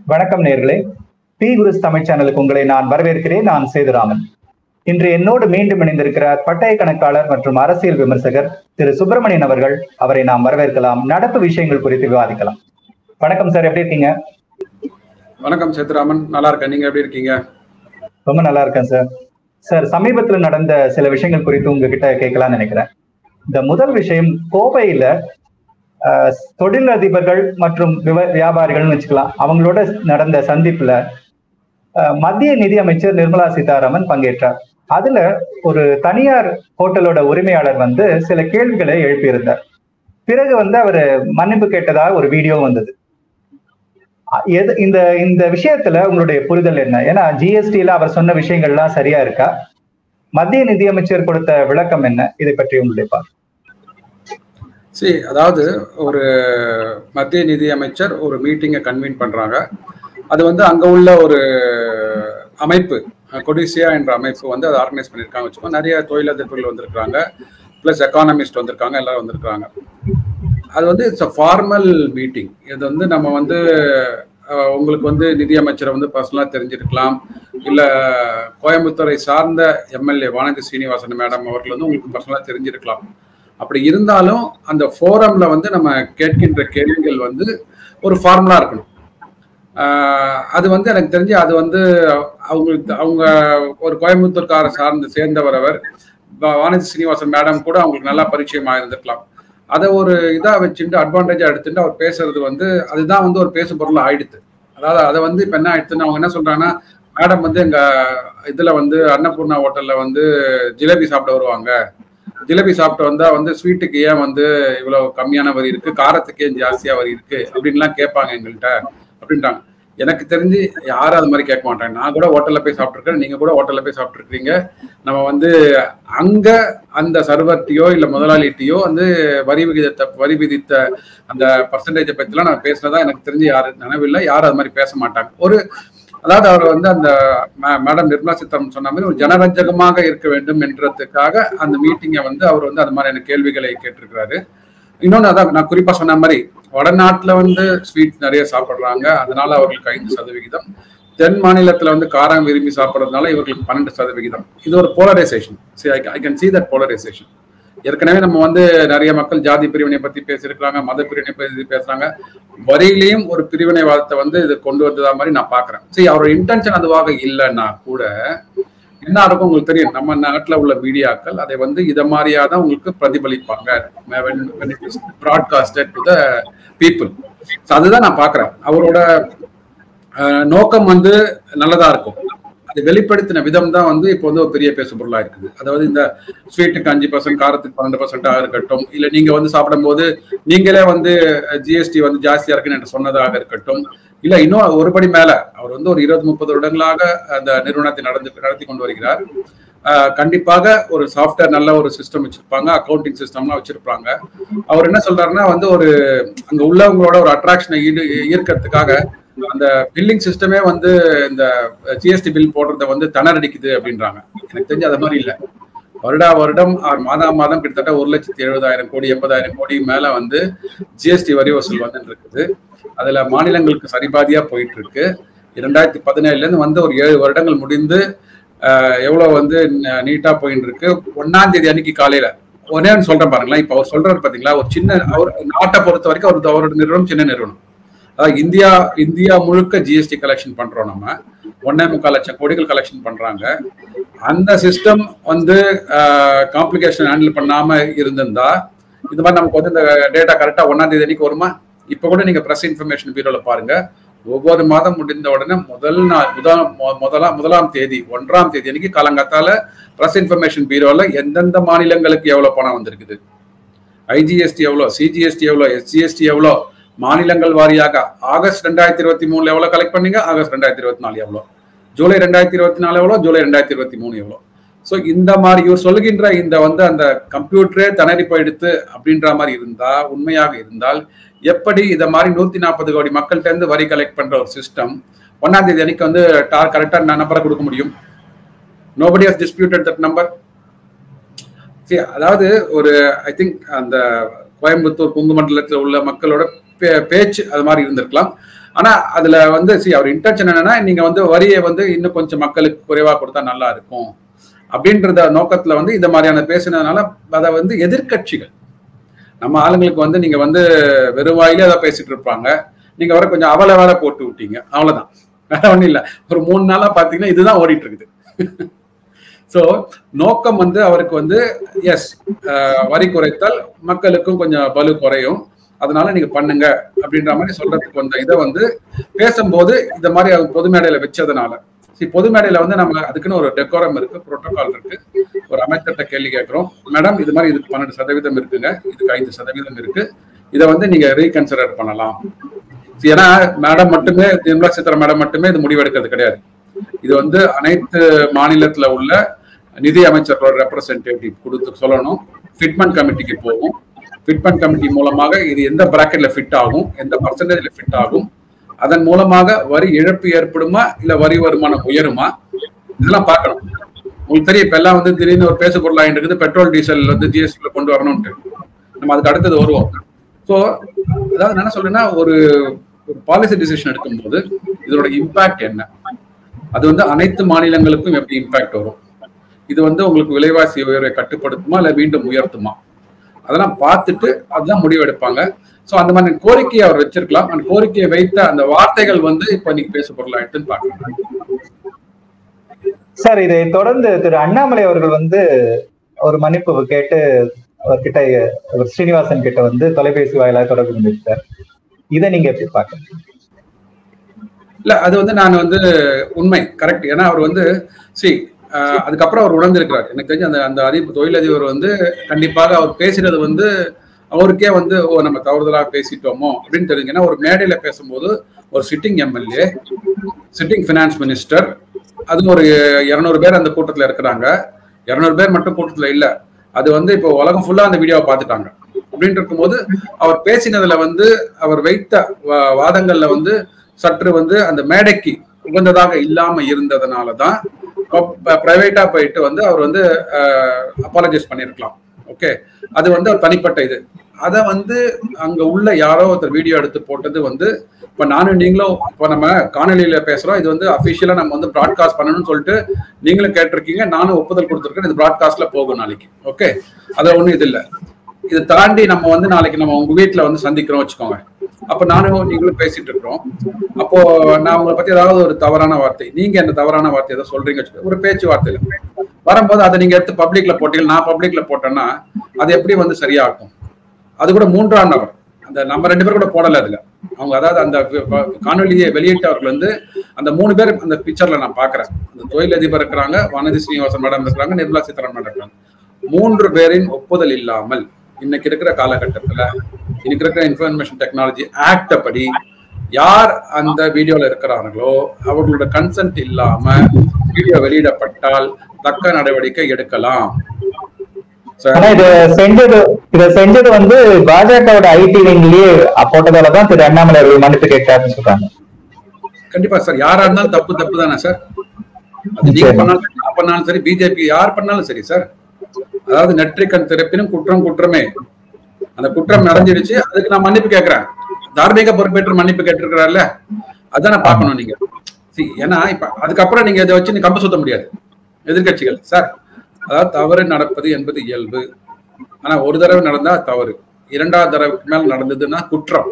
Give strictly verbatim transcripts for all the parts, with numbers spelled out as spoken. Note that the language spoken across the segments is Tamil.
வணக்கம் நேர்களே, பி குருஸ் தமிழ் சேனலுக்கு உங்களை நான் வரவேற்கிறேன். நான் சேதுராமன். இன்று என்னோடு மீண்டும் இணைந்திருக்கிறார் பட்டய கணக்காளர் மற்றும் அரசியல் விமர்சகர் திரு சுப்பிரமணியன் அவர்கள். அவரை நாம் வரவேற்கலாம். நடப்பு விஷயங்கள் குறித்து விவாதிக்கலாம். வணக்கம் சார், எப்படி இருக்கீங்க? வணக்கம் சேதுராமன், நல்லா இருக்கேன். நீங்க எப்படி இருக்கீங்க? ரொம்ப நல்லா இருக்கேன் சார். சார், சமீபத்துல நடந்த சில விஷயங்கள் குறித்து உங்ககிட்ட கேட்கலாம்னு நினைக்கிறேன். இந்த முதல் விஷயம், கோவையில தொழிலதிபர்கள் மற்றும் வியாபாரிகள்னு வச்சுக்கலாம், அவங்களோட நடந்த சந்திப்புல மத்திய நிதி அமைச்சர் நிர்மலா சீதாராமன் பங்கேற்றார். அதுல ஒரு தனியார் ஹோட்டலோட உரிமையாளர் வந்து சில கேள்விகளை எழுப்பியிருந்தார். பிறகு வந்து அவர் மன்னிப்பு கேட்டதாக ஒரு வீடியோ வந்தது. எது இந்த இந்த விஷயத்துல உங்களுடைய புரிதல் என்ன? ஏன்னா ஜிஎஸ்டியில அவர் சொன்ன விஷயங்கள்லாம் சரியா இருக்கா? மத்திய நிதி அமைச்சர் கொடுத்த விளக்கம் என்ன? இதை பற்றி உங்களுடைய பார்வை. சரி, அதாவது ஒரு மத்திய நிதி அமைச்சர் ஒரு மீட்டிங்கை கன்வீன் பண்றாங்க. அது வந்து அங்க உள்ள ஒரு அமைப்பு, கொடிசியா என்ற அமைப்பு வந்து அதை ஆர்கனைஸ் பண்ணியிருக்காங்க வச்சுக்கோங்க. நிறைய தொழிலதிபர்கள் வந்திருக்காங்க, பிளஸ் எக்கானமிஸ்ட் வந்திருக்காங்க, எல்லாரும் வந்திருக்காங்க. அது வந்து இட்ஸ் அ ஃபார்மல் மீட்டிங். இது வந்து நம்ம வந்து உங்களுக்கு வந்து நிதி அமைச்சரை வந்து பர்சனலாக தெரிஞ்சிருக்கலாம், இல்லை கோயம்புத்தூரை சார்ந்த எம்எல்ஏ வானதி சீனிவாசன் மேடம் அவர்கள் வந்து உங்களுக்கு பர்சனலாக தெரிஞ்சிருக்கலாம். அப்படி இருந்தாலும் அந்த ஃபோரம்ல வந்து நம்ம கேட்கின்ற கேள்விகள் வந்து ஒரு ஃபார்முலா இருக்கணும். அது வந்து எனக்கு தெரிஞ்சு அது வந்து அவங்களுக்கு அவங்க ஒரு கோயம்புத்தூர்கார சார்ந்து சேர்ந்தவர் அவர் வானதி சீனிவாசன் மேடம் கூட அவங்களுக்கு நல்லா பரிச்சயமாக இருந்திருக்கலாம். அதை ஒரு இதாக வச்சுட்டு அட்வான்டேஜா எடுத்துட்டு அவர் பேசுறது வந்து அதுதான் வந்து ஒரு பேசும் பொருள் ஆயிடுது. அதாவது அதை வந்து இப்போ என்ன ஆயிடுச்சுன்னு அவங்க என்ன சொல்றாங்கன்னா, மேடம் வந்து எங்க இதுல வந்து அன்னபூர்ணா ஹோட்டல்ல வந்து ஜிலேபி சாப்பிட வருவாங்க, ஜிலேபி சாப்பிட்டு வந்தா வந்து ஸ்வீட்டுக்கு ஏன் வந்து இவ்வளவு கம்மியான வரி இருக்கு, காரத்துக்கு ஏன் ஜாஸ்தியா வரி இருக்கு அப்படின்லாம் கேட்பாங்க எங்கள்கிட்ட அப்படின்ட்டாங்க. எனக்கு தெரிஞ்சு யாரும் அது மாதிரி கேட்க மாட்டாங்க. நான் கூட ஹோட்டல்ல போய் சாப்பிட்டுருக்கேன், நீங்க கூட ஹோட்டல்ல போய் சாப்பிட்டுருக்கீங்க. நம்ம வந்து அங்க அந்த சர்வர்ட்டியோ இல்ல முதலாளிட்டியோ வந்து வரி விகிதத்தை வரி விதித்த அந்த பர்சன்டேஜை பத்திலாம் நான் பேசினதா எனக்கு தெரிஞ்சு யாரு நினைவில்லை, யாரும் அது மாதிரி பேச மாட்டாங்க. ஒரு அதாவது அவர் வந்து அந்த மேடம் நிர்மலா சீதாராமன் சொன்ன மாதிரி ஒரு ஜனரஞ்சகமாக இருக்க வேண்டும் என்றதுக்காக அந்த மீட்டிங்கை வந்து அவர் வந்து அது மாதிரியான கேள்விகளை கேட்டிருக்கிறாரு. இன்னொன்று அதான் நான் குறிப்பா சொன்ன மாதிரி வடநாட்டுல வந்து ஸ்வீட் நிறைய சாப்பிட்றாங்க, அதனால அவர்களுக்கு ஐந்து சதவிகிதம், தென் மாநிலத்துல வந்து காரம் விரும்பி சாப்பிட்றதுனால இவர்களுக்கு பன்னெண்டு சதவிகிதம். இது ஒரு polarization. I can see that polarization. ஏற்கனவே நம்ம வந்து நிறைய மக்கள் ஜாதி பிரிவினை பத்தி பேசியிருக்கிறாங்க, மத பிரிவினை பத்தி பேசுறாங்க. வரியிலையும் ஒரு பிரிவினைவாதத்தை வந்து இது கொண்டு வந்ததா மாதிரி நான் பாக்குறேன். சரி, அவரோட இன்டென்ஷன் அதுவாக இல்லைன்னா கூட என்ன இருக்கும் உங்களுக்கு தெரியும், நம்ம நாட்டில் உள்ள மீடியாக்கள் அதை வந்து இதை மாதிரியா தான் உங்களுக்கு பிரதிபலிப்பாங்க, ப்ராட்காஸ்டட் டு த பீப்புள். அதுதான் நான் பாக்குறேன். அவரோட நோக்கம் வந்து நல்லதா இருக்கும், அது வெளிப்படுத்தின விதம் தான் வந்து இப்போ வந்து ஒரு பெரிய பேசு பொருளா இருக்குது. அதாவது இந்த ஸ்வீட்டுக்கு அஞ்சு பர்சன்ட் காரத்துக்கு பன்னெண்டு பர்சன்டாக இருக்கட்டும், இல்லை நீங்க வந்து சாப்பிடும் போது நீங்களே வந்து ஜிஎஸ்டி வந்து ஜாஸ்தியா இருக்குன்னு என்று சொன்னதாக இருக்கட்டும், இல்ல இன்னும் ஒருபடி மேல அவர் வந்து ஒரு இருபது முப்பது வருடங்களாக அந்த நிறுவனத்தை நடந்து நடத்தி கொண்டு வருகிறார். கண்டிப்பாக ஒரு சாஃப்ட்வேர் நல்ல ஒரு சிஸ்டம் வச்சிருப்பாங்க, அக்கௌண்டிங் சிஸ்டம்லாம் வச்சிருப்பாங்க. அவர் என்ன சொல்றாருன்னா வந்து ஒரு அங்க உள்ளவங்களோட ஒரு அட்ராக்ஷனை ஈடு ஈர்க்கிறதுக்காக அந்த பில்லிங் சிஸ்டமே வந்து இந்த ஜிஎஸ்டி பில் போடுறத வந்து திணறடிக்குது அப்படின்றாங்க. எனக்கு தெரிஞ்சு அது மாதிரி இல்லை. வருடா வருடம் மாதம் மாதம் கிட்டத்தட்ட ஒரு லட்சத்தி எழுபதாயிரம் கோடி எண்பதாயிரம் கோடி மேல வந்து ஜிஎஸ்டி வரி வசூல் வந்துட்டு இருக்குது. அதுல மாநிலங்களுக்கு சரிபாதியா போயிட்டு இருக்கு. இரண்டாயிரத்தி பதினேழுல இருந்து வந்து ஒரு ஏழு வருடங்கள் முடிந்து எவ்வளவு வந்து நீட்டா போயிட்டு இருக்கு. ஒன்னாம் தேதி அன்னைக்கு காலையில ஒன்னே சொல்றேன் பாருங்களேன். இப்ப அவர் சொல்றாரு பாத்தீங்களா, ஒரு சின்ன அவர் நாட்டை பொறுத்த வரைக்கும் அவரு அவரோட நிறுவனம் சின்ன நிறுவனம். அதாவது இந்தியா இந்தியா முழுக்க ஜிஎஸ்டி கலெக்ஷன் பண்றோம். நம்ம ஒன்னே முக்கால் லட்சம் கோடிகள் கலெக்ஷன் பண்றாங்க. அந்த சிஸ்டம் வந்து காம்ப்ளிகேஷன் ஹேண்டில் பண்ணாம இருந்திருந்தா இந்த மாதிரி நமக்கு வந்து இந்த டேட்டா கரெக்டா ஒன்னாம் தேதி அன்னைக்கு வருமா? இப்ப கூட நீங்க பிரஸ் இன்ஃபர்மேஷன் பியூரோல பாருங்க, ஒவ்வொரு மாதம் முடிந்த உடனே முதல் நாள் முதல் முதலாம் முதலாம் தேதி ஒன்றாம் தேதி அன்னைக்கு காலங்காத்தால பிரஸ் இன்ஃபர்மேஷன் பியூரோல எந்தெந்த மாநிலங்களுக்கு எவ்வளவு பணம் வந்திருக்குது, ஐஜிஎஸ்டி எவ்வளோ, சிஜிஎஸ்டி எவ்வளோ, எஸ்ஜிஎஸ்டி எவ்வளோ, மாநிலங்கள் வாரியாக ஆகஸ்ட் ரெண்டாயிரத்தி இருபத்தி மூணுல எவ்வளவு கலெக்ட் பண்ணீங்க, ஆகஸ்ட் ரெண்டாயிரத்தி இருபத்தி நாலு எவ்வளோ, ஜூலை ரெண்டாயிரத்தி இருபத்தி நாலு எவ்வளோ, ஜூலை ரெண்டாயிரத்தி இருபத்தி மூணு எவ்வளோ. ஸோ இந்த மாதிரி இவர் சொல்லுகின்ற இந்த வந்து அந்த கம்ப்யூட்டரே திணறி போயிடுத்து அப்படின்ற மாதிரி இருந்தா, உண்மையாக இருந்தால் எப்படி இதை மாதிரி நூத்தி நாற்பது கோடி மக்கள்கிட்ட இருந்து வரி கலெக்ட் பண்ற ஒரு சிஸ்டம் ஒன்னாம் தேதி அன்னைக்கு வந்து கரெக்டா நம்பரை கொடுக்க முடியும்? Nobody has disputed that number. அதாவது ஒரு ஐ திங்க் அந்த கோயம்புத்தூர் குங்கு மண்டலத்தில் உள்ள மக்களோட பேச்சு அது மாதிரி இருந்திருக்கலாம். ஆனா அதுல வந்து சி அவர் இன்டென்ஷன் என்னன்னா நீங்க வந்து வரியை வந்து இன்னும் கொஞ்சம் மக்களுக்கு குறைவா கொடுத்தா நல்லா இருக்கும் அப்படின்றத நோக்கத்துல வந்து இந்த மாதிரியான பேசினதுனால அதை வந்து எதிர்கட்சிகள் நம்ம ஆளுங்களுக்கு வந்து நீங்க வந்து வெறும் வாயிலே அதை பேசிட்டு இருப்பாங்க, நீங்க வர கொஞ்சம் அவளை வேலை போட்டு விட்டீங்க, அவ்வளவுதான், வேற ஒண்ணும் இல்லை. ஒரு மூணு நாளா பாத்தீங்கன்னா இதுதான் ஓடிட்டு இருக்குது. ஸோ நோக்கம் வந்து அவருக்கு வந்து எஸ் வரி குறைத்தால் மக்களுக்கும் கொஞ்சம் பலு குறையும், அதனால நீங்க பண்ணுங்க அப்படின்ற மாதிரி சொல்றதுக்கு வந்த இதை வந்து பேசும்போது இந்த மாதிரி அவங்க பொது மேடையில வச்சதுனால, சரி பொது மேடையில வந்து நம்ம அதுக்குன்னு ஒரு டெக்கோரம் இருக்கு, புரோட்டோகால் இருக்கு. ஒரு அமைச்சர்கிட்ட கேள்வி கேட்கிறோம், மேடம் இது மாதிரி இதுக்கு பன்னெண்டு சதவீதம் இருக்குங்க, இதுக்கு ஐந்து சதவீதம் இருக்கு, இதை வந்து நீங்க ரீகன்சிடர் பண்ணலாம். ஏன்னா மேடம் மட்டுமே, நிர்மலா சீதாராமன் மேடம் மட்டுமே இது முடிவெடுக்கிறது கிடையாது. இது வந்து அனைத்து மாநிலத்துல உள்ள நிதி அமைச்சர்களோட ரெப்ரசன்டேட்டிவ் கொடுத்து சொல்லணும், ஃபிட்மெண்ட் கமிட்டிக்கு போகும். ஃபிட்மெண்ட் கமிட்டி மூலமாக இது எந்த பிராக்கெட்ல ஃபிட் ஆகும், எந்த பர்சன்டேஜ்ல ஃபிட் ஆகும், அதன் மூலமாக வரி இழப்பு ஏற்படுமா இல்ல வரி வருமானம் உயருமா, இதெல்லாம் பார்க்கணும். உங்களுக்கு தெரியும் இப்ப எல்லாம் வந்து திடீர்னு ஒரு பேசு பொருள் ஆகிட்டு இருக்குது, பெட்ரோல் டீசல் வந்து ஜிஎஸ்டில கொண்டு வரணும்ட்டு, நம்ம அதுக்கு அடுத்தது வருவோம். ஸோ அதாவது என்ன சொல்றேன்னா, ஒரு பாலிசி டிசிஷன் எடுக்கும்போது இதோட இம்பாக்ட் என்ன, அது வந்து அனைத்து மாநிலங்களுக்கும் எப்படி இம்பாக்ட் வரும், இது வந்து உங்களுக்கு விலைவாசி உயர்வை கட்டுப்படுத்துமா இல்ல மீண்டும் உயர்த்துமா, அதெல்லாம் பார்த்துட்டு அதுதான் முடிவு எடுப்பாங்க. ஸோ அந்த மாதிரி கோரிக்கையை அவர் வச்சிருக்கலாம். அந்த கோரிக்கையை வைத்த அந்த வார்த்தைகள் வந்து இப்ப நீங்க பேச பொருளாயிட்டுன்னு பாக்கலாம். சார் இதை தொடர்ந்து திரு அண்ணாமலை அவர்கள் வந்து ஒரு மன்னிப்பு கேட்டு அவர்கிட்ட ஸ்ரீனிவாசன் கிட்ட வந்து தொலைபேசி வாயிலாக தொடர்பு கொண்டிருக்கார். இதை நீங்க எப்படி பாக்குறீங்க? இல்ல அது வந்து நான் வந்து உண்மை கரெக்ட். ஏன்னா அவர் வந்து சி அதுக்கப்புறம் அவர் உணர்ந்திருக்கிறார். எனக்கு தெரிஞ்சு அந்த அந்த அதிபர் தொழிலதிபர் வந்து கண்டிப்பாக அவர் பேசுறது வந்து அவருக்கே வந்து ஓ நம்ம தவறுதலாக பேசிட்டோமோ அப்படின்னு தெரிஞ்சு. ஏன்னா ஒரு மேடையில பேசும்போது ஒரு sitting MLA, sitting finance minister, அது ஒரு இருநூறு பேர் அந்த கூட்டத்துல இருக்கிறாங்க. இருநூறு பேர் மட்டும் கூட்டத்துல இல்ல, அது வந்து இப்போ உலகம் ஃபுல்லா அந்த வீடியோவை பார்த்துட்டாங்க. அப்படின்னு இருக்கும்போது அவர் பேசினதுல வந்து அவர் வைத்த வாதங்கள்ல வந்து சற்று வந்து அந்த மேடைக்கு உகந்ததாக இல்லாம இருந்ததுனாலதான் பிரைவேட்டா போயிட்டு வந்து அவர் வந்து அப்பாலஜைஸ் பண்ணிருக்கலாம். ஓகே, அது வந்து ஒரு தனிப்பட்ட இது. அதை வந்து அங்க உள்ள யாரோ ஒருத்தர் வீடியோ எடுத்து போட்டது வந்து இப்ப நானும் நீங்களும் இப்ப நம்ம காணொலியில பேசுறோம், இது வந்து அபிஷியலா நம்ம வந்து பிராட்காஸ்ட் பண்ணணும்னு சொல்லிட்டு நீங்களும் கேட்டிருக்கீங்க, நானும் ஒப்புதல் கொடுத்துருக்கேன், இது பிராட்காஸ்ட்ல போகும் நாளைக்கு. ஓகே, அது ஒண்ணும் இது இல்லை. இதை தாண்டி நம்ம வந்து நாளைக்கு நம்ம உங்க வீட்டுல வந்து சந்திக்கிறோம் வச்சுக்கோங்க, அப்ப நானும் நீங்களும் பேசிட்டு இருக்கிறோம், அப்போ நான் உங்களை பத்தி ஏதாவது ஒரு தவறான வார்த்தை, நீங்க என்ன தவறான வார்த்தை ஏதோ சொல்றீங்க வச்சுக்கோங்க, ஒரு பேச்சுவார்த்தையில வரும்போது அதை நீங்க எடுத்து பப்ளிக்ல போட்டீங்க, நான் பப்ளிக்ல போட்டேன்னா அது எப்படி வந்து சரியாகும்? அது கூட மூன்றாம் நபர், அந்த நம்ம ரெண்டு பேரும் கூட போடல அதுல அவங்க, அதாவது அந்த காணொலியை வெளியிட்டவர்கள் வந்து அந்த மூணு பேர் அந்த பிக்சர்ல நான் பாக்குறேன். அந்த தொழிலதிபர் இருக்கிறாங்க, வானதி ஸ்ரீனிவாசன் மேடம் இருக்கிறாங்க, நிர்மலா சீதாராமன் மேடம் இருக்கிறாங்க. மூன்று பேரின் ஒப்புதல் இல்லாமல் இன்னைக்கு இருக்கிற காலகட்டத்துல, இன்னைக்கு இருக்கிற இன்ஃபர்மேஷன் டெக்னாலஜி ஆக்ட் படி யார் அந்த வீடியோல இருக்கிறார்களோ அவர்களோட கன்சென்ட் இல்லாம வீடியோ வெளியிடப்பட்டால் தக்க நடவடிக்கை எடுக்கலாம். இதை செஞ்சது இதை செஞ்சது வந்து பாஜகவோட ஐடி விங்லயே போட்டதாலதான் திரு அண்ணாமலை அவர்கள் மன்னிப்பு கேட்டாருன்னு சொல்றாங்க. கண்டிப்பா சார், யாரா இருந்தாலும் தப்பு தப்பு தானே சார். அது நீங்க பண்ணாலும் நான் பண்ணாலும் சரி, பிஜேபி யார் பண்ணாலும் சரி சார். அதாவது நெற்றிக்கண் திறப்பினும் குற்றம் குற்றமே. அந்த குற்றம் நடந்துடுச்சு, அதுக்கு நான் மன்னிப்பு கேட்கிறேன். தார்மீக பொறுப்பேற்று மன்னிப்பு கேட்டிருக்கிறார்ல, அதான் நான் பார்க்கணும் நீங்க. ஏன்னா இப்ப அதுக்கப்புறம் நீங்க இதை வச்சு நீ கம்பு சுத்த முடியாது எதிர்கட்சிகள் சார். அதாவது தவறு நடப்பது என்பது இயல்பு, ஆனா ஒரு தடவை நடந்தா தவறு, இரண்டாவது தடவைக்கு மேல நடந்ததுன்னா குற்றம்.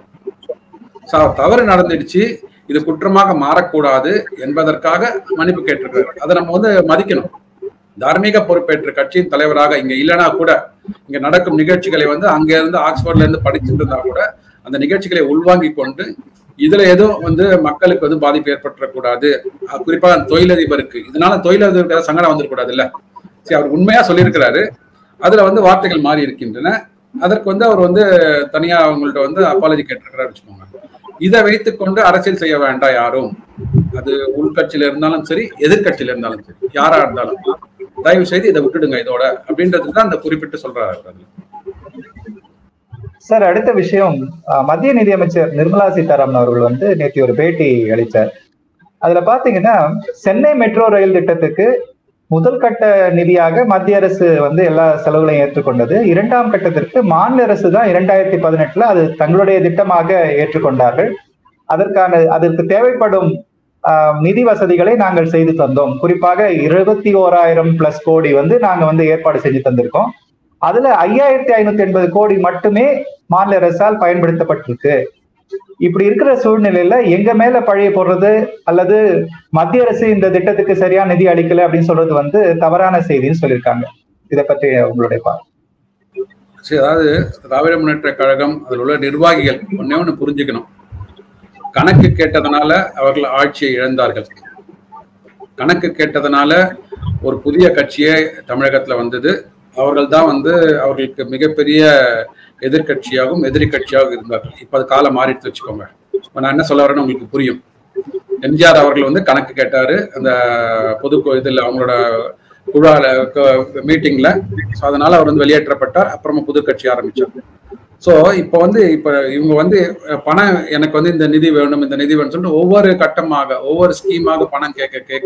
தவறு நடந்துடுச்சு, இது குற்றமாக மாறக்கூடாது என்பதற்காக மன்னிப்பு கேட்டிருக்கிறார். அதை நம்ம வந்து மதிக்கணும். தார்மீக பொறுப்பேற்ற கட்சியின் தலைவராக இங்க இல்லைன்னா கூட இங்க நடக்கும் நிகழ்ச்சிகளை வந்து அங்க இருந்து ஆக்ஸ்போர்ட்ல இருந்து படிச்சுட்டு இருந்தா கூட அந்த நிகழ்ச்சிகளை உள்வாங்கி கொண்டு இதுல எதுவும் வந்து மக்களுக்கு வந்து பாதிப்பு ஏற்பட்டுறக்கூடாது, குறிப்பா தொழிலதிபருக்கு இதனால தொழிலதிபருக்கு சங்கடம் வந்துடக்கூடாது இல்ல. சரி, அவர் உண்மையா சொல்லியிருக்கிறாரு, அதுல வந்து வார்த்தைகள் மாறி இருக்கின்றன. அதற்கு வந்து அவர் வந்து தனியா அவங்கள்ட்ட வந்து அப்பாலஜி கேட்டிருக்கிறாரு வச்சுக்கோங்க. இதை வைத்துக்கொண்டு அரசியல் செய்ய வேண்டாம் யாரும், அது உள்கட்சியில இருந்தாலும் சரி எதிர்கட்சியில இருந்தாலும் சரி, யாரா இருந்தாலும் தயவு செய்து இதை விட்டுடுங்க இதோட அப்படின்றதுக்கு தான் அந்த குறிப்பிட்டு சொல்றாரு. சார் அடுத்த விஷயம், மத்திய நிதியமைச்சர் நிர்மலா சீதாராமன் அவர்கள் வந்து நேற்று ஒரு பேட்டி அளித்தார். அதுல பாத்தீங்கன்னா சென்னை மெட்ரோ ரயில் திட்டத்துக்கு முதல் கட்ட நிதியாக மத்திய அரசு வந்து எல்லா செலவுகளையும் ஏற்றுக்கொண்டது. இரண்டாம் கட்டத்திற்கு மாநில அரசு தான் இரண்டாயிரத்தி பதினெட்டுல அது தங்களுடைய திட்டமாக ஏற்றுக்கொண்டார்கள். அதற்கான அதற்கு தேவைப்படும் நிதி வசதிகளை நாங்கள் செய்து தந்தோம். குறிப்பாக இருபத்தி ஓராயிரம் பிளஸ் கோடி வந்து நாங்க வந்து ஏற்பாடு செஞ்சு தந்திருக்கோம். அதுல ஐயாயிரத்தி ஐநூத்தி எண்பது கோடி மட்டுமே மாநில அரசால் பயன்படுத்தப்பட்டிருக்கு. இப்படி இருக்கிற சூழ்நிலையில எங்க மேல பழைய போடுறது அல்லது மத்திய அரசு இந்த திட்டத்துக்கு சரியான நிதி அளிக்கல அப்படின்னு சொல்றது வந்து தவறான செய்தின்னு சொல்லியிருக்காங்க. இதை பற்றி உங்களுடைய பார்வை. சரி, அதாவது திராவிட முன்னேற்ற கழகம் அதில் உள்ள நிர்வாகிகள் ஒன்னே ஒன்று புரிஞ்சுக்கணும். கணக்கு கேட்டதனால அவர்கள் ஆட்சியை இழந்தார்கள். கணக்கு கேட்டதனால ஒரு புதிய கட்சியே தமிழகத்துல வந்தது. அவர்கள் தான் வந்து அவர்களுக்கு மிகப்பெரிய எதிர்கட்சியாகவும் எதிரி கட்சியாகவும் இருந்தார்கள். இப்ப அது காலம் மாறிட்டு வச்சுக்கோங்க. நான் என்ன சொல்ல வரேன்னு உங்களுக்கு புரியும். எம்ஜிஆர் அவர்கள் வந்து கணக்கு கேட்டாரு அந்த பொது இதில் அவங்களோட குழால மீட்டிங்ல. அதனால அவர் வந்து வெளியேற்றப்பட்டார். அப்புறமா புது கட்சி ஆரம்பிச்சார். ஸோ இப்போ வந்து இப்போ இவங்க வந்து பணம் எனக்கு வந்து இந்த நிதி வேணும் இந்த நிதி வேணும்னு சொல்லிட்டு ஒவ்வொரு கட்டமாக ஒவ்வொரு ஸ்கீமாக பணம் கேட்க கேட்க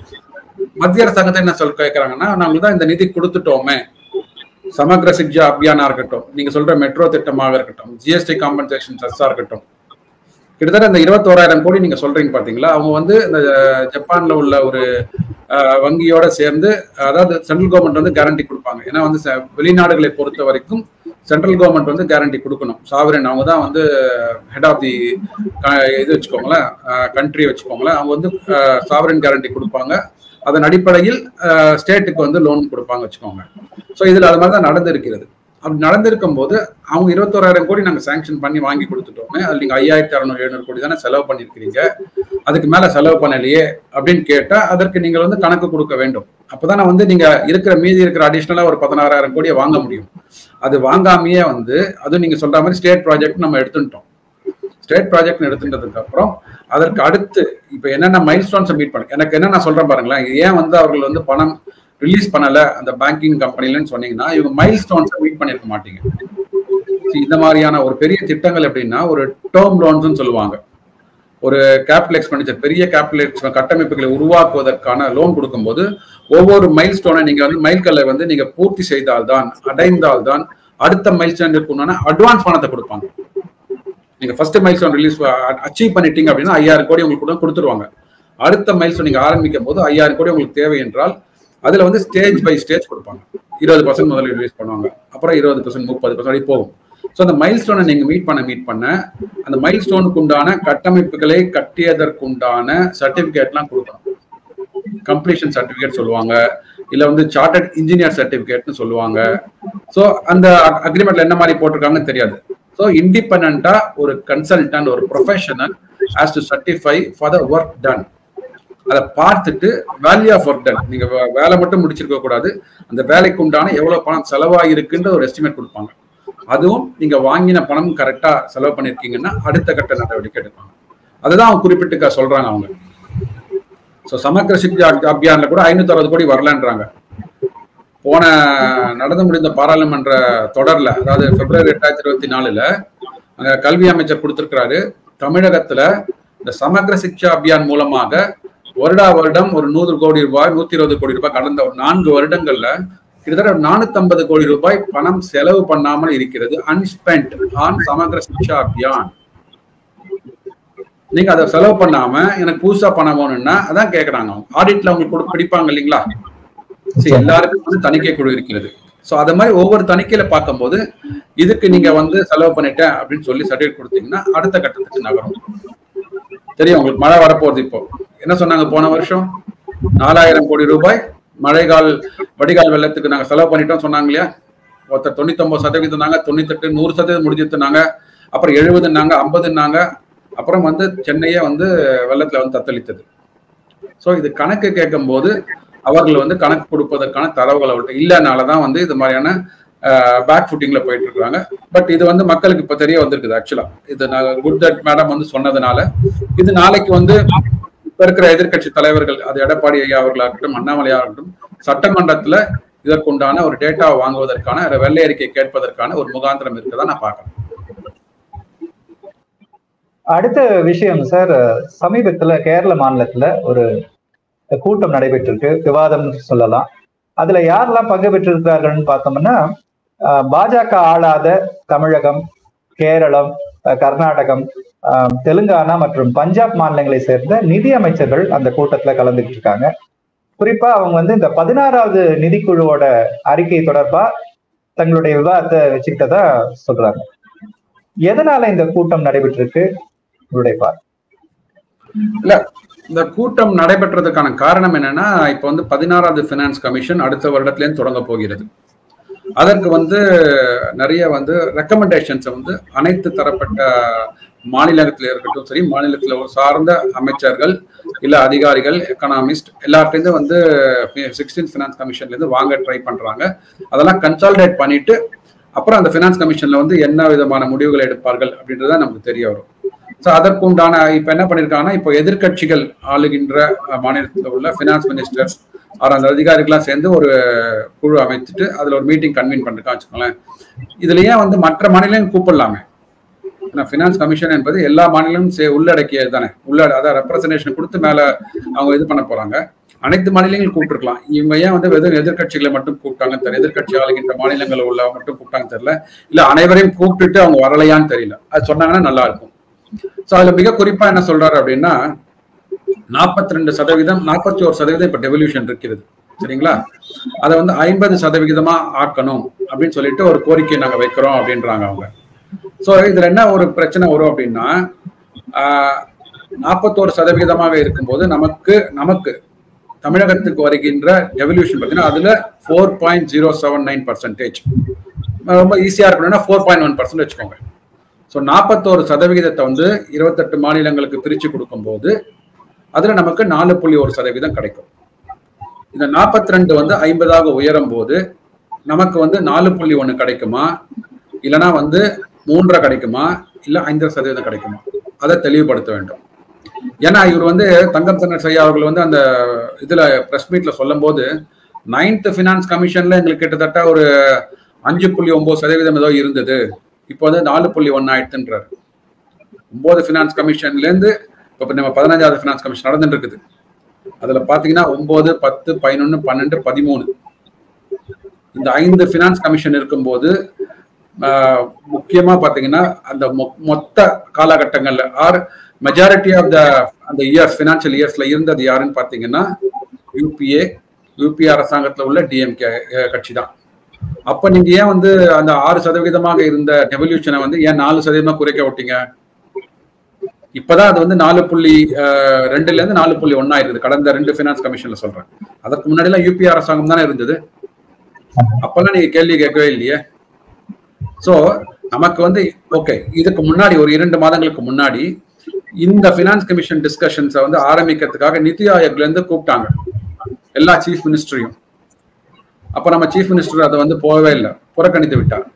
மத்திய அரசாங்கத்தை என்ன சொல்ல கேட்கறாங்கன்னா, நாங்கள் தான் இந்த நிதி கொடுத்துட்டோமே. சமக்ர சிக்ஷா அபியானா இருக்கட்டும், நீங்க சொல்ற மெட்ரோ திட்டமாக இருக்கட்டும், ஜிஎஸ்டி காம்பன்சேஷன் செஸ்ஸா இருக்கட்டும், கிட்டத்தட்ட இந்த இருபத்தோராயிரம் கோடி நீங்க சொல்றீங்க பாத்தீங்களா, அவங்க வந்து இந்த ஜப்பான்ல உள்ள ஒரு வங்கியோட சேர்ந்து, அதாவது சென்ட்ரல் கவர்மெண்ட் வந்து கேரண்டி கொடுப்பாங்க. ஏன்னா வந்து வெளிநாடுகளை பொறுத்த வரைக்கும் சென்ட்ரல் கவர்மெண்ட் வந்து கேரண்டி கொடுக்கணும். சாவரன் அவங்க தான் வந்து ஹெட் ஆஃப் தி இது வச்சுக்கோங்களேன், கண்ட்ரி வச்சுக்கோங்களேன். அவங்க வந்து சாவரன் கேரண்டி கொடுப்பாங்க. அதன் அடிப்படையில் ஸ்டேட்டுக்கு வந்து லோன் கொடுப்பாங்க வச்சுக்கோங்க. ஸோ இதில் அது மாதிரி தான் நடந்திருக்கிறது. அப்படி நடந்திருக்கும் போது அவங்க இருபத்தோராயிரம் கோடி நாங்கள் சாங்ஷன் பண்ணி வாங்கி கொடுத்துட்டோமே, அதில் நீங்கள் ஐயாயிரத்தி அறுநூறு எழுநூறு கோடி தானே செலவு பண்ணியிருக்கிறீங்க, அதுக்கு மேலே செலவு பண்ணலையே அப்படின்னு கேட்டால் அதற்கு நீங்கள் வந்து கணக்கு கொடுக்க வேண்டும். அப்போதான் வந்து நீங்கள் இருக்கிற மீதி இருக்கிற அடிஷ்னலாக ஒரு பதினாறாயிரம் கோடியை வாங்க முடியும். அது வாங்காமையே வந்து அது நீங்கள் சொல்கிற மாதிரி ஸ்டேட் ப்ராஜெக்ட் நம்ம எடுத்துட்டோம். ஸ்டேட் ப்ராஜெக்ட் எடுத்துட்டதுக்கு அப்புறம் அதற்கு அடுத்து இப்போ என்னென்ன மைல் ஸ்டோன்ஸை மீட் பண்ண எனக்கு என்ன நான் சொல்கிறேன் பாருங்களேன். ஏன் வந்து அவர்கள் வந்து பணம் ரிலீஸ் பண்ணல அந்த பேங்கிங் கம்பெனிலன்னு சொன்னீங்கன்னா, இவங்க மைல் ஸ்டோன்ஸை மீட் பண்ணிருக்க மாட்டீங்க. இந்த மாதிரியான ஒரு பெரிய திட்டங்கள் எப்படின்னா ஒரு டேர்ம் லோன்ஸ் சொல்லுவாங்க. ஒரு கேபிட்டல் எக்ஸ்பெண்டிச்சர் பெரிய கேபிட்டல் கட்டமைப்புகளை உருவாக்குவதற்கான லோன் கொடுக்கும்போது ஒவ்வொரு மைல் ஸ்டோனை நீங்க வந்து மைல்கல்லை வந்து நீங்க பூர்த்தி செய்தால்தான் அடைந்தால்தான் அடுத்த மைல் ஸ்டோனுக்கு உண்டான அட்வான்ஸ் பணத்தை கொடுப்பாங்க. நீங்க first milestone release achieve பண்ணிட்டீங்க அப்படின்னா ஐயாயிரம் கோடி உங்களுக்கு கொடுத்துருவாங்க. அடுத்த மைல் ஸ்டோன் நீங்க ஆரம்பிக்கும் போது ஐயாயிரம் கோடி உங்களுக்கு தேவை என்றால் அதுல வந்து ஸ்டேஜ் பை ஸ்டேஜ் கொடுப்பாங்க. இருபது பர்சன்ட் முதல்ல ரிலீஸ் பண்ணுவாங்க, அப்புறம் இருபது பர்சன்ட் முப்பது பர்சன்ட் போகும். ஸோ அந்த மைல் ஸ்டோனை நீங்க மீட் பண்ண மீட் பண்ண அந்த மைல் ஸ்டோனுக்கு உண்டான கட்டமைப்புகளை கட்டியதற்குண்டான சர்டிபிகேட்லாம் கொடுக்கணும். கம்ப்ளீஷன் சர்டிபிகேட் சொல்லுவாங்க, இல்ல வந்து சார்ட்டர்ட் இன்ஜினியர் சர்டிபிகேட்னு சொல்லுவாங்க. ஸோ அந்த அக்ரிமெண்ட்ல என்ன மாதிரி போட்டிருக்காங்கன்னு தெரியாது. ஸோ இண்டிபெண்டா ஒரு கன்சல்டன்ட் ஒரு professional has to certify for the work done. அதை பார்த்துட்டு வேல்யூ ஆஃப் ஒர்க் டன், நீங்க வேலை மட்டும் முடிச்சிருக்க கூடாது, அந்த வேலைக்கு உண்டான எவ்வளவு பணம் செலவாயிருக்குன்ற ஒரு எஸ்டிமேட் கொடுப்பாங்க. அதுவும் நீங்க வாங்கின பணம் கரெக்டா செலவு பண்ணிருக்கீங்கன்னா அடுத்த கட்ட நடவடிக்கை எடுப்பாங்க. அதுதான் அவங்க குறிப்பிட்டு சொல்றாங்க அவங்க. ஸோ சமக்ர சிக்ஷா அபியான்ல கூட ஐநூத்தி அறுபது கோடி வரலன்றாங்க. போன நடந்து முடிந்த பாராளுமன்ற தொடர்ல, அதாவது பிப்ரவரி ரெண்டாயிரத்தி இருபத்தி நாலுல அங்க கல்வி அமைச்சர் கொடுத்திருக்கிறாரு, தமிழகத்துல இந்த சமக்ர சிக்ஷா அபியான் மூலமாக வருடா வருடம் ஒரு நூறு கோடி ரூபாய் நூத்தி இருபது கோடி ரூபாய் கடந்த ஒரு நான்கு வருடங்கள்ல கிட்டத்தட்ட நானூத்தி ஐம்பது கோடி ரூபாய் பணம் செலவு பண்ணாமல் இருக்கிறது. Unspent on Samagra Shiksha Abhiyan. நீங்க அதை செலவு பண்ணாம எனக்கு புதுசா பணம் வேணும்னா அதான் கேட்கறாங்க. ஆடிட்ல அவங்களுக்கு பிடிப்பாங்க இல்லைங்களா? எல்லாருக்கும் வந்து தணிக்கை குழு இருக்கிறது. ஸோ அது மாதிரி ஒவ்வொரு தணிக்கையில பார்க்கும்போது இதுக்கு நீங்க வந்து செலவு பண்ணிட்டேன் அப்படின்னு சொல்லி சர்டிஃபிகேட் கொடுத்தீங்கன்னா அடுத்த கட்டத்துக்கு நகரும். தெரியும் உங்களுக்கு மழை வரப்போகுது. இப்போ என்ன சொன்னாங்க, போன வருஷம் நாலாயிரம் கோடி ரூபாய் மழைக்கால் வடிகால் வெள்ளத்துக்கு நாங்க செலவு பண்ணிட்டோம் சொன்னாங்க இல்லையா? ஒருத்தர் தொண்ணூத்தி ஒன்பது சதவீதம் நாங்க, தொண்ணூத்தி எட்டு நூறு சதவீதம் முடிஞ்சுனாங்க, அப்புறம் எழுபதுன்னாங்க, ஐம்பதுன்னாங்க, அப்புறம் வந்து சென்னையே வந்து வெள்ளத்துல வந்து தத்தளித்தது. ஸோ இது கணக்கு கேட்கும் போது அவர்கள் வந்து கணக்கு கொடுப்பதற்கான தரவுகளை விட்டு இல்லைனாலதான் வந்து இது மாதிரியான பேக் ஃபுட்டிங்ல போயிட்டு இருக்காங்க. பட் இது வந்து மக்களுக்கு இப்ப தெரிய வந்திருக்குது. ஆக்சுவலா இது குட் தட் மேடம் வந்து சொன்னதுனால இது நாளைக்கு வந்து இப்ப இருக்கிற எதிர்கட்சி தலைவர்கள், அது எடப்பாடி ஐயா அவர்களா இருக்கட்டும், அண்ணாமலையா இருக்கட்டும், சட்டமன்றத்துல இதற்குண்டான ஒரு டேட்டாவை வாங்குவதற்கான வெள்ளை அறிக்கை கேட்பதற்கான ஒரு முகாந்திரம் இருக்குதான் நான் பாக்குறேன். அடுத்த விஷயம் சார், சமீபத்துல கேரள மாநிலத்துல ஒரு கூட்டம் நடைபெற்றிருக்கு, விவாதம் சொல்லலாம். அதுல யாரெல்லாம் பங்கு பெற்றிருக்கிறார்கள்னு பார்த்தோம்னா பாஜக ஆளாத தமிழகம், கேரளம், கர்நாடகம், தெலுங்கானா மற்றும் பஞ்சாப் மாநிலங்களை சேர்ந்த நிதி அமைச்சர்கள் அந்த கூட்டத்துல கலந்துகிட்டு இருக்காங்க. குறிப்பா அவங்க வந்து இந்த பதினாறாவது நிதிக்குழுவோட அறிக்கை தொடர்பா தங்களுடைய விவாதத்தை வச்சுக்கிட்டதா சொல்றாங்க. எதனால இந்த கூட்டம் நடைபெற்றிருக்கு உங்களுடைய பார்வை? இல்ல, இந்த கூட்டம் நடைபெற்றதுக்கான காரணம் என்னன்னா, இப்ப வந்து பதினாறாவது பினான்ஸ் கமிஷன் அடுத்த வருடத்துல இருந்து தொடங்க போகிறது. அதற்கு வந்து நிறைய வந்து ரெக்கமெண்டேஷன்ஸ் வந்து அனைத்து தரப்பட்ட மாநிலத்தில் இருக்கட்டும் சரி, மாநிலத்தில் சார்ந்த அமைச்சர்கள் இல்ல அதிகாரிகள், எக்கனாமிஸ்ட் எல்லார்ட்டேருந்து வந்து சிக்ஸ்டீன் பினான்ஸ் கமிஷன்ல இருந்து வாங்க ட்ரை பண்றாங்க. அதெல்லாம் கன்சாலிடேட் பண்ணிட்டு அப்புறம் அந்த பினான்ஸ் கமிஷன்ல வந்து என்ன விதமான முடிவுகளை எடுப்பார்கள் அப்படின்றத நமக்கு தெரிய வரும். ஸோ அதற்குண்டான இப்ப என்ன பண்ணிருக்காங்கன்னா, இப்போ எதிர்கட்சிகள் ஆளுகின்ற மாநிலத்தில் உள்ள பினான்ஸ் மினிஸ்டர்ஸ் அந்த அதிகாரிகள்லாம் சேர்ந்து ஒரு குழு அமைத்துட்டு அதுல ஒரு மீட்டிங் கன்வீன் பண்ணிருக்கான்னு வச்சுக்கோங்களேன். இதுலயே வந்து மற்ற மாநிலம் கூப்பிடலாமே. பினான்ஸ் கமிஷன் என்பது எல்லா மாநிலமும் உள்ளடக்கியது தானே, உள்ள அதான் ரெப்ரசன்டேஷன் கொடுத்து மேல அவங்க இது பண்ண போறாங்க. அனைத்து மாநிலங்களும் கூப்பிட்டுருக்கலாம். இவங்க ஏன் வந்து வெறும் எதிர்கட்சிகளை மட்டும் கூப்பிட்டாங்கன்னு தெரியல, எதிர்கட்சி ஆளுகின்ற மாநிலங்கள் உள்ள மட்டும் கூப்பிட்டாங்கன்னு தெரியல, இல்ல அனைவரையும் கூப்பிட்டுட்டு அவங்க வரலையான்னு தெரியல. அது சொன்னாங்கன்னா நல்லா இருக்கும். ஸோ அதுல மிக குறிப்பா என்ன சொல்றாரு அப்படின்னா, நாற்பத்தி ரெண்டு சதவீதம் நாற்பத்தி ஒரு சதவீதம் இப்ப டெவல்யூஷன் இருக்கிறது சரிங்களா, அதை வந்து ஐம்பது சதவிகிதமா ஆக்கணும் அப்படின்னு சொல்லிட்டு ஒரு கோரிக்கை நாங்க வைக்கிறோம் அப்படின்றாங்க அவங்க. ஸோ இதுல என்ன ஒரு பிரச்சனை வரும் அப்படின்னா, ஆஹ் நாற்பத்தோரு சதவீதமாக இருக்கும்போது நமக்கு நமக்கு தமிழகத்துக்கு வருகின்ற டெவல்யூஷன் பார்த்தீங்கன்னா அதுல four point zero seven nine percentage ரொம்ப ஈஸியா இருக்கணும்னா ஃபோர் பாயிண்ட் ஒன் பர்சன்ட் வச்சுக்கோங்க. ஸோ நாற்பத்தோரு சதவிகிதத்தை வந்து இருபத்தெட்டு மாநிலங்களுக்கு பிரிச்சு கொடுக்கும் போது அதுல நமக்கு நாலு புள்ளி ஒரு சதவீதம் கிடைக்கும். இந்த நாற்பத்தி ரெண்டு வந்து ஐம்பதாக உயரும் போது நமக்கு வந்து நாலு புள்ளி ஒண்ணு கிடைக்குமா, இல்லைன்னா வந்து மூன்றரை கிடைக்குமா, இல்ல ஐந்து சதவீதம் கிடைக்குமா, அதை தெளிவுபடுத்த வேண்டும். ஏன்னா இவர் வந்து தங்கம் தென்னரசு ஐயா அவர்கள் வந்து அந்த இதுல பிரஸ் மீட்ல சொல்லும் போது நைன்த் பினான்ஸ் கமிஷன்ல எங்களுக்கு கிட்டத்தட்ட ஒரு அஞ்சு புள்ளி ஒன்பது சதவீதம் ஏதோ இருந்தது, இப்போ வந்து நாலு புள்ளி ஒன்னு ஆயிடுத்துன்றாரு. ஒன்பது பினான்ஸ் கமிஷன்ல இருந்து இப்ப நம்ம பதினஞ்சாவது பினான்ஸ் கமிஷன் நடந்துட்டு இருக்குது. அதுல பாத்தீங்கன்னா ஒன்பது பத்து பதினொன்னு பன்னெண்டு பதிமூணு இந்த ஐந்து பினான்ஸ் கமிஷன் இருக்கும்போது முக்கியமா பாத்தீங்கன்னா அந்த மொத்த காலகட்டங்கள்ல ஆர் மெஜாரிட்டி ஆஃப் த அந்த இயர்ஸ் பினான்சியல் இயர்ஸ்ல இருந்தது யாருன்னு பாத்தீங்கன்னா யூபிஏ யூபிஏ அரசாங்கத்துல உள்ள டிஎம்கே கட்சி தான். அப்ப நீங்க ஏன் வந்து அந்த ஆறு சதவீதமாக இருந்த டெவல்யூஷனை வந்து ஏன் நாலு சதவீதமா குறைக்க விட்டீங்க? இப்பதான் அது வந்து நாலு புள்ளி ரெண்டுல இருந்து நாலு புள்ளி ஒன்னா இருக்குது கடந்த ரெண்டு பினான்ஸ் கமிஷன்ல சொல்றேன். அதற்கு முன்னாடி எல்லாம் யூபிஏ அரசாங்கம் தானே இருந்தது, அப்பெல்லாம் நீங்க கேள்வி கேட்கவே இல்லையே. சோ நமக்கு வந்து ஓகே, இதுக்கு முன்னாடி ஒரு இரண்டு மாதங்களுக்கு முன்னாடி இந்த பினான்ஸ் கமிஷன் டிஸ்கஷன்ஸை வந்து ஆரம்பிக்கிறதுக்காக நிதி ஆயோக்ல இருந்து கூப்பிட்டாங்க எல்லா சீஃப் மினிஸ்டரையும். அப்ப நம்ம சீஃப் மினிஸ்டர் அதை வந்து போகவே இல்லை, புறக்கணித்து விட்டார்.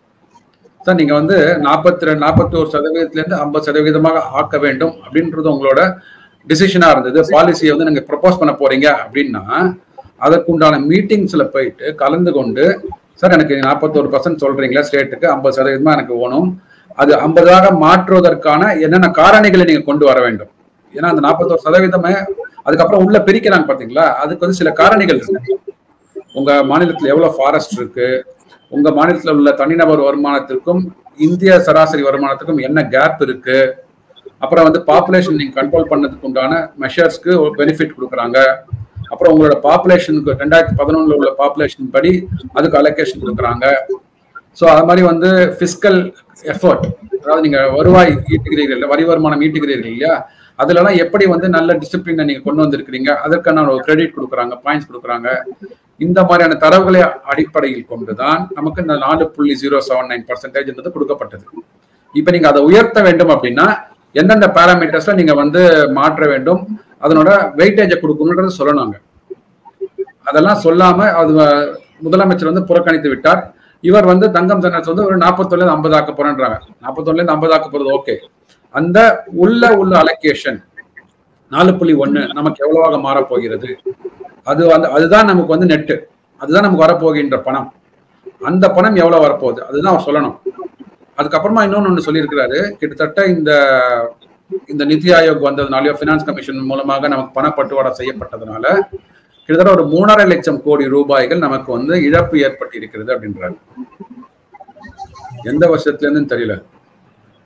சார் நீங்க வந்து நாற்பத்தி ரெண்டு நாற்பத்தி ஒரு சதவீதத்துல இருந்து ஐம்பது சதவீதமாக ஆக்க வேண்டும் அப்படின்றது உங்களோட டிசிஷனா இருந்தது. பாலிசியை வந்து நீங்க ப்ரப்போஸ் பண்ண போறீங்க அப்படின்னா அதற்குண்டான மீட்டிங்ஸ்ல போயிட்டு கலந்து கொண்டு, சார் எனக்கு நாற்பத்தோரு பர்சன்ட் சொல்றீங்களா ஸ்டேட்டுக்கு, ஐம்பது சதவீதமா எனக்கு வேணும், அது ஐம்பதாக மாற்றுவதற்கான என்னென்ன காரணிகளை நீங்க கொண்டு வர வேண்டும். ஏன்னா அந்த நாற்பத்தோரு சதவீதமே அதுக்கப்புறம் உள்ள பிரிக்கிறாங்க பாத்தீங்களா, அதுக்கு வந்து சில காரணிகள் இருக்கு. உங்க மாநிலத்துல எவ்வளவு ஃபாரஸ்ட் இருக்கு, உங்க மாநிலத்தில் உள்ள தனிநபர் வருமானத்திற்கும் இந்திய சராசரி வருமானத்துக்கும் என்ன கேப் இருக்கு, அப்புறம் வந்து பாப்புலேஷன் நீங்க கண்ட்ரோல் பண்ணதுக்கு உண்டான மெஷர்ஸ்க்கு ஒரு பெனிஃபிட் கொடுக்குறாங்க, அப்புறம் உங்களோட பாப்புலேஷனுக்கு ரெண்டாயிரத்தி பதினொன்னுல உள்ள பாப்புலேஷன் படி அதுக்கு அலோகேஷன் கொடுக்குறாங்க. ஸோ அது மாதிரி வந்து பிஸ்கல் எஃபர்ட், அதாவது நீங்க வருவாய் ஈட்டுகிறீர்கள், வரி வருமானம் ஈட்டுகிறீர்கள் இல்லையா, அதுலலாம் எப்படி வந்து நல்ல டிசிப்ளினை நீங்க கொண்டு வந்திருக்கிறீங்க அதற்கான ஒரு கிரெடிட் கொடுக்குறாங்க, பாயிண்ட்ஸ் கொடுக்குறாங்க. இந்த மாதிரியான தரவுகளை அடிப்படையில் கொண்டுதான் நமக்கு இந்த நாலு புள்ளி ஜீரோ செவன் நைன் பர்சன்டேஜ் கொடுக்கப்பட்டது. இப்ப நீங்க அதை உயர்த்த வேண்டும் அப்படின்னா எந்தெந்த பேராமீட்டர்ஸ்ல நீங்க வந்து மாற்ற வேண்டும், அதனோட வெயிட்டேஜை கொடுக்கணும்ன்றது சொல்லணுங்க. அதெல்லாம் சொல்லாம அது முதலமைச்சர் வந்து புறக்கணித்து விட்டார். இவர் வந்து தங்கம் தென்னரசு வந்து ஒரு நாற்பத்தொன்னுல இருந்து ஐம்பது ஆக்க போறேன்றாங்க. நாற்பத்தொன்னுல இருந்து ஐம்பது ஆக்க போறது ஓகே, அந்த உள்ள உள்ள அலோகேஷன் நாலு புள்ளி ஒன்னு நமக்கு எவ்வளவாக மாறப்போகிறது, அது வந்து அதுதான் நமக்கு வந்து நெட்டு, அதுதான் நமக்கு வரப்போகின்ற பணம். அந்த பணம் எவ்வளவு வரப்போகுது அதுதான் அவர் சொல்லணும். அதுக்கப்புறமா இன்னொன்னு ஒன்று சொல்லியிருக்கிறாரு, கிட்டத்தட்ட இந்த இந்த நிதி ஆயோக் வந்ததுனாலயோ பினான்ஸ் கமிஷன் மூலமாக நமக்கு பணப்பட்டுவாடா செய்யப்பட்டதுனால கிட்டத்தட்ட ஒரு மூணரை லட்சம் கோடி ரூபாய்கள் நமக்கு வந்து இழப்பு ஏற்பட்டு இருக்கிறது அப்படின்றாரு. எந்த வருஷத்துல இருந்து தெரியல,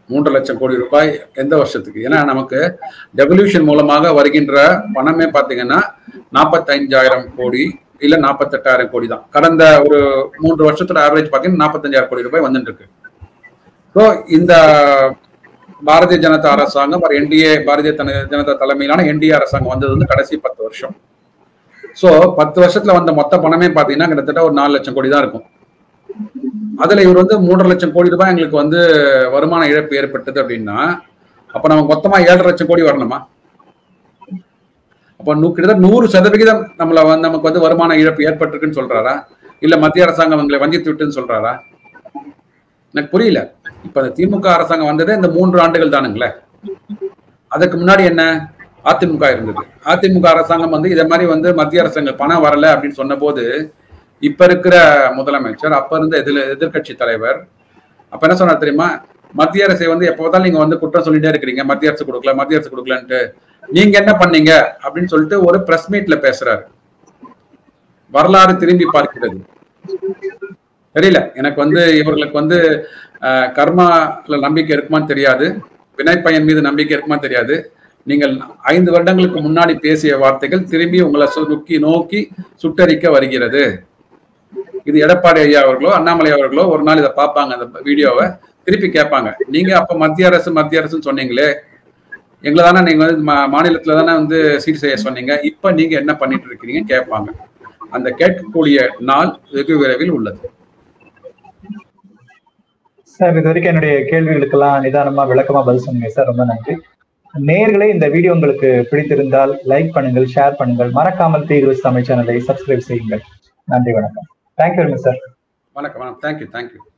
மூன்று லட்சம் கோடி ரூபாய் எந்த வருஷத்துக்கு? ஏன்னா நமக்கு டெவல்யூஷன் மூலமாக வருகின்ற பணமே பார்த்தீங்கன்னா நாற்பத்தைந்தாயிரம் கோடி இல்ல நாற்பத்தெட்டாயிரம் கோடி தான். கடந்த ஒரு மூன்று வருஷத்தோட ஆவரேஜ் பார்த்தீங்கன்னா நாற்பத்தஞ்சாயிரம் கோடி ரூபாய் வந்துட்டு இருக்கு. ஸோ இந்த பாரதிய ஜனதா அரசாங்கம் என்டிஏ பாரதிய ஜனதா தலைமையிலான என்டிஏ அரசாங்கம் வந்தது வந்து கடைசி பத்து வருஷம். ஸோ பத்து வருஷத்துல வந்த மொத்த பணமே பார்த்தீங்கன்னா கிட்டத்தட்ட ஒரு நாலு லட்சம் கோடி தான் இருக்கும். அதுல இவர் வந்து மூன்றரை லட்சம் கோடி ரூபாய் எங்களுக்கு வந்து வருமான இழப்பு ஏற்பட்டது அப்படின்னா அப்ப நமக்கு மொத்தமா ஏழரை லட்சம் கோடி வரணுமா? அப்ப கிட்டத்தட்ட நூறு சதவிகிதம் நம்மள வந்து நமக்கு வந்து வருமான இழப்பு ஏற்பட்டிருக்குன்னு சொல்றாரா, இல்ல மத்திய அரசாங்கம் எங்களை வஞ்சித்து விட்டுன்னு சொல்றாரா? எனக்கு புரியல. இப்ப திமுக அரசாங்கம் வந்ததே இந்த மூன்று ஆண்டுகள் தானுங்களே. அதுக்கு முன்னாடி என்ன அதிமுக இருந்தது. அதிமுக அரசாங்கம் வந்து இதை மாதிரி வந்து மத்திய அரசாங்கம் பணம் வரல அப்படின்னு சொன்ன போது இப்ப இருக்கிற முதலமைச்சர், அப்ப இருந்த எதிர் எதிர்கட்சி தலைவர் அப்ப என்ன சொன்னார் தெரியுமா? மத்திய அரசை வந்து எப்ப பார்த்தாலும் நீங்க வந்து குற்றம் சொல்லிட்டே இருக்கிறீங்க, மத்திய அரசு கொடுக்கல மத்திய அரசு கொடுக்கலன்ட்டு, நீங்க என்ன பண்ணீங்க அப்படின்னு சொல்லிட்டு ஒரு பிரஸ் மீட்ல பேசுறாரு. வரலாறு திரும்பி பார்க்கிறது. தெரியல எனக்கு வந்து இவர்களுக்கு வந்து கர்மால நம்பிக்கை இருக்குமான்னு தெரியாது, வினைப்பயன் மீது நம்பிக்கை இருக்குமான்னு தெரியாது. நீங்கள் ஐந்து வருடங்களுக்கு முன்னாடி பேசிய வார்த்தைகள் திரும்பி உங்களை நோக்கி நோக்கி சுட்டரிக்க வருகிறது. இது எடப்பாடி ஐயா அவர்களோ அண்ணாமலை அவர்களோ ஒரு நாள் இதை பார்ப்பாங்க, அந்த வீடியோவை திருப்பி கேட்பாங்க. நீங்க அப்ப மத்திய அரசு மத்திய அரசுன்னு சொன்னீங்களே, எங்களை தானே நீங்க வந்து மாநிலத்துல தானே வந்து சீட் செய்ய சொன்னீங்க, இப்ப நீங்க என்ன பண்ணிட்டு இருக்கிறீங்க கேட்பாங்க. அந்த கேட்கக்கூடிய நாள் வெகு விரைவில் உள்ளது. சார், இது வரைக்கும் என்னுடைய கேள்விகளுக்கெல்லாம் நிதானமா விளக்கமா பதில் சொன்னீங்க சார், ரொம்ப நன்றி. நேயர்களே, இந்த வீடியோ உங்களுக்கு பிடித்திருந்தால் லைக் பண்ணுங்கள், ஷேர் பண்ணுங்கள், மறக்காமல் தீர்வு தமிழ் சேனலை சப்ஸ்கிரைப் செய்யுங்கள். நன்றி, வணக்கம். Thank you very much sir. வணக்கம். Thank you thank you